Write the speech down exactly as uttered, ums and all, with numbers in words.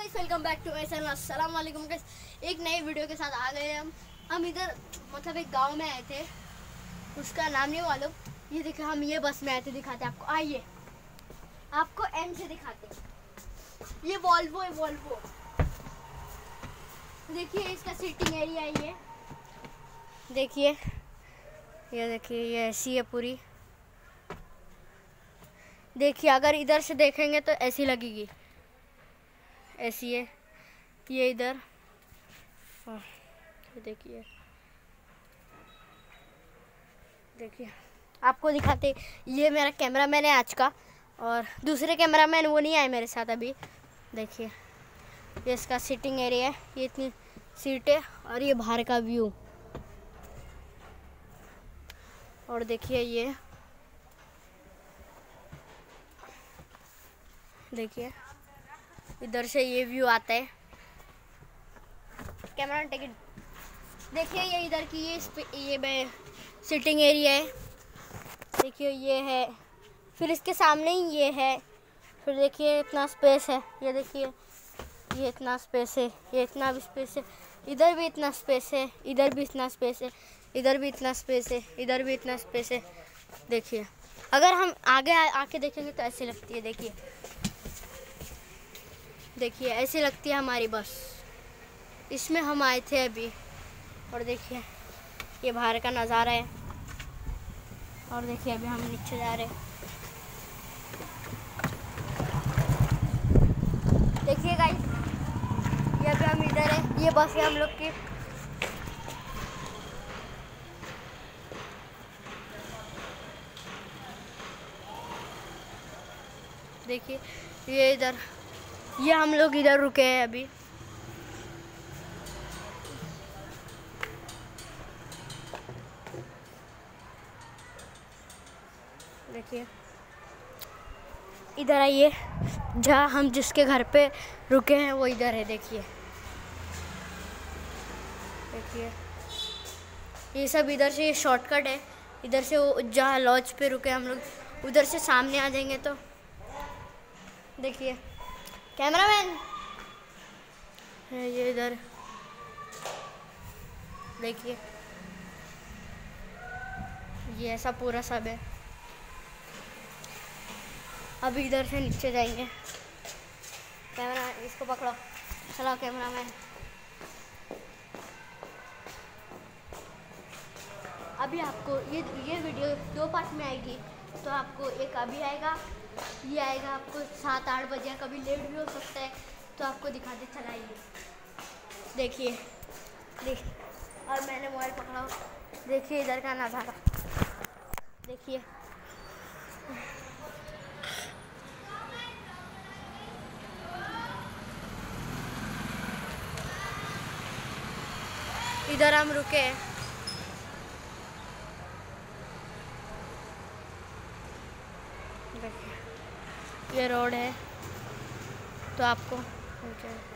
Guys, welcome back to my channel. अस्सलाम वालेकुम guys, एक नई वीडियो के साथ आ गए हम हम इधर मतलब एक गांव में आए थे, उसका नाम नहीं मालूम। ये देखिए, हम ये बस में आए थे, दिखाते आपको। आइए आपको एम से दिखाते। ये वॉल्वो है, वॉल्वो। देखिए इसका सीटिंग एरिया है। ये देखिए, ये देखिए, ये ऐसी है पूरी। देखिए, अगर इधर से देखेंगे तो ऐसी लगेगी, ऐसी है ये इधर। देखिए देखिए आपको दिखाते। ये मेरा कैमरामैन है आज का, और दूसरे कैमरामैन वो नहीं आए मेरे साथ अभी। देखिए, ये इसका सीटिंग एरिया है। ये इतनी सीट है, और ये बाहर का व्यू। और देखिए, ये देखिए इधर से ये व्यू आता है। कैमरा टिकट देखिए, ये इधर की ये ये मैं सिटिंग एरिया है। देखिए ये है, फिर इसके सामने ही ये है। फिर देखिए इतना स्पेस है। ये देखिए, ये इतना स्पेस है, ये इतना भी स्पेस है। इधर भी इतना स्पेस है, इधर भी इतना स्पेस है, इधर भी इतना स्पेस है, इधर भी इतना स्पेस है। देखिए, अगर हम आगे आ, आके देखेंगे तो ऐसी लगती है। देखिए देखिए ऐसी लगती है हमारी बस। इसमें हम आए थे अभी। और देखिए, ये बाहर का नज़ारा है। और देखिए, अभी हम नीचे जा रहे हैं। देखिए गाइस, ये अभी हम इधर है। ये बस है हम लोग की। देखिए, ये इधर, ये हम लोग इधर रुके हैं अभी। देखिए, इधर आइए। जहाँ हम जिसके घर पे रुके हैं वो इधर है। देखिए देखिए ये सब इधर से, ये शॉर्टकट है। इधर से वो जहाँ लॉज पे रुके हम लोग, उधर से सामने आ जाएंगे तो। देखिए, कैमरामैन है ये इधर। देखिए, ये ऐसा पूरा सब है। अभी इधर से नीचे जाएंगे। कैमरा इसको पकड़ो, चलो कैमरामैन। अभी आपको ये ये वीडियो दो पार्ट में आएगी। तो आपको एक अभी आएगा, ये आएगा आपको सात आठ बजे, कभी लेट भी हो सकता है। तो आपको दिखाते चलाइए। देखिए देख और मैंने मोबाइल पकड़ा। देखिए इधर का नज़ारा। देखिए इधर हम रुके हैं। देखिए, ये रोड है। तो आपको